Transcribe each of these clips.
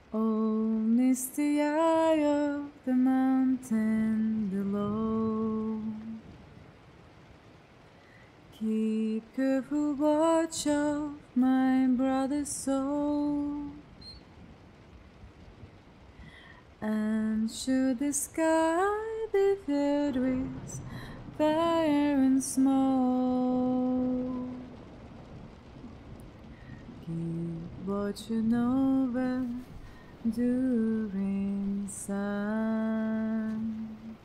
Oh, misty eye of the mountain below, keep careful watch of my brother's soul. And should the sky be filled with fire and smoke, keep watching over during sun.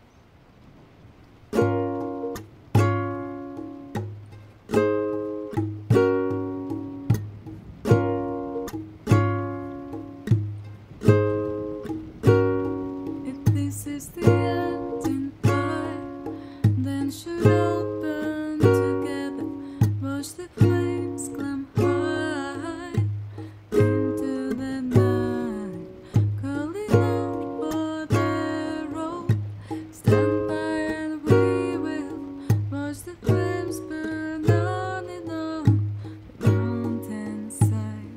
If this is the end in fire, then should all burn together. Watch the flames climb high into the night, calling out for the road. Stand by and we will watch the flames burn on and on the mountainside.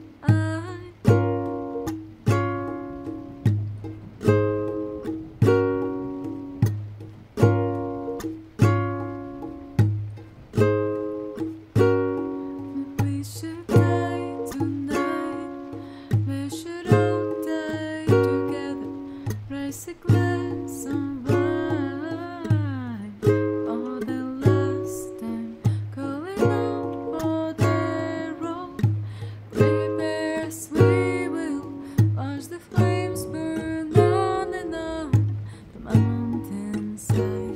We should die tonight, we should all die together. Raise a glass of wine for the last time, calling out for the road. Prepare as we will watch the flames burn on and on the mountainside.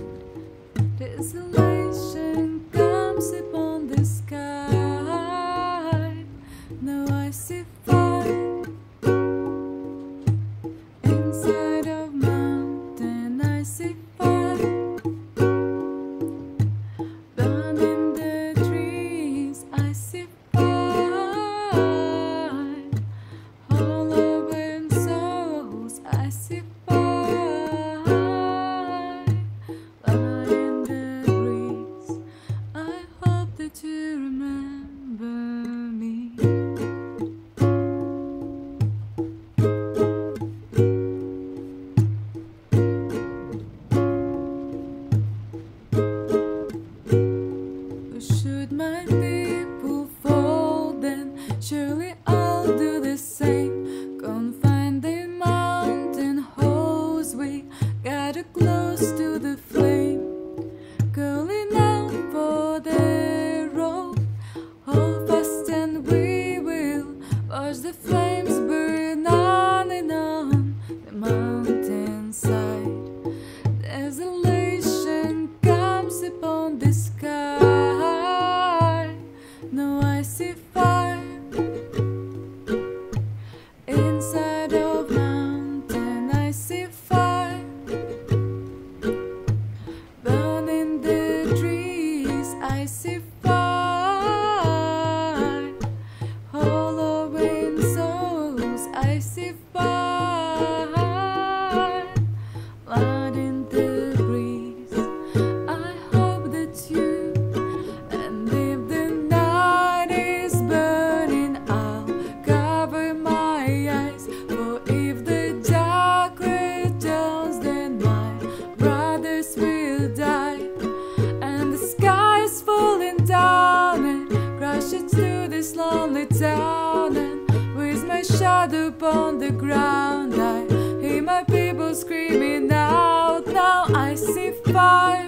Desolation comes upon the sky. Now I see fire inside of mountain. I see fire burning the trees. I see fire hollowing souls. I see fire lying the breeze. I hope that you remember me. Should my people fall, then surely I'll do the same. Confine the mountain holes, we gather close to the flame, calling out for the road. Hold fast and we will watch the flames burn on and on the mountainside. Desolation comes upon the sky. Now I see fire inside of mountain. I see fire burning the trees. I see fire hollowing souls. I see fire lighting the breeze. I hope that you, and if the night is burning, I'll cover my eyes. For if the dark returns, then my brothers will die. And the sky is falling down and crashes to this lonely town. And with my shadow upon the ground, I hear my people screaming out. Now I see fire